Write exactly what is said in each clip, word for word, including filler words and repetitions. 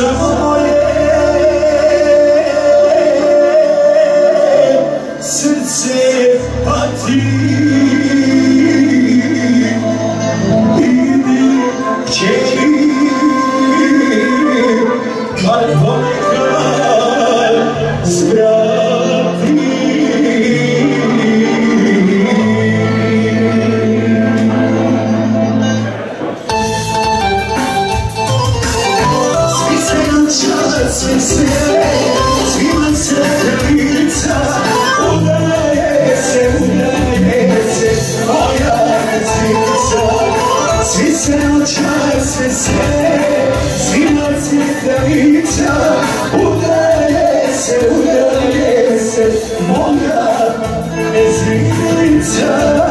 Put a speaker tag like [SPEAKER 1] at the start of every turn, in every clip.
[SPEAKER 1] samo moje srce pati. Idi kćeri, kad ponekad zvrati. Svi se, svima se lica, udaje se, udaje se, moja mezica. Svi se očase se, svima se lica, udaje se, udaje se, moja mezica.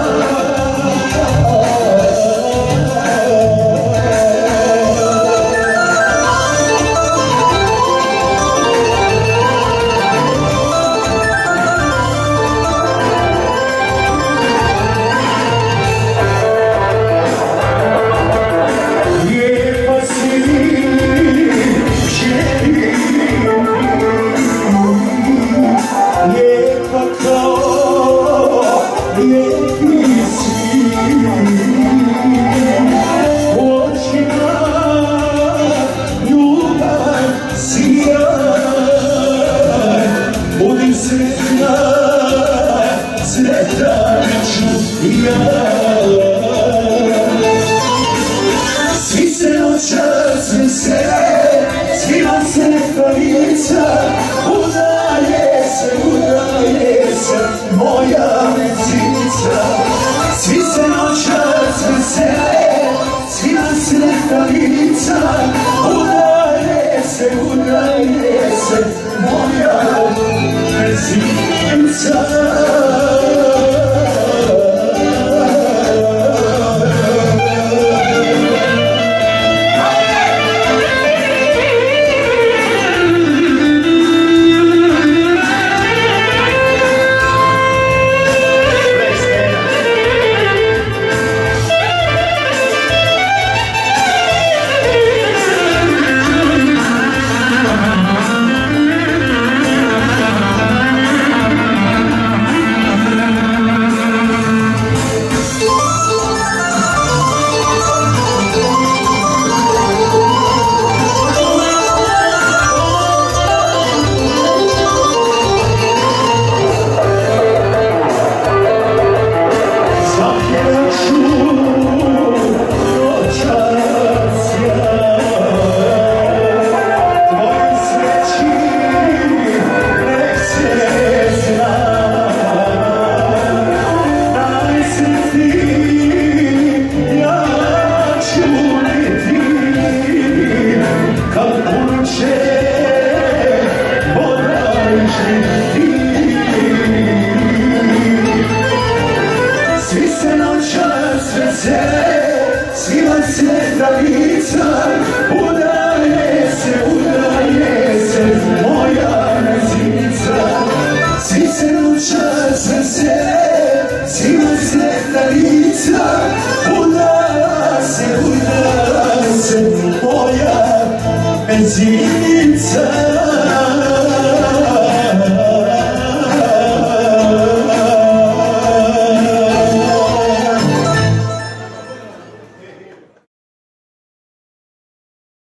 [SPEAKER 1] Svi se očase se, svima se lica, udaje se, udaje se, moja mezica. Svi se očase se, svima se lica, udaje se, udaje se, moja mezica. Svi se očase se, svima se lica, udaje se, udaje se, moja mezica. Svi se očase se, svima se lica, udaje se, udaje se, moja mezica.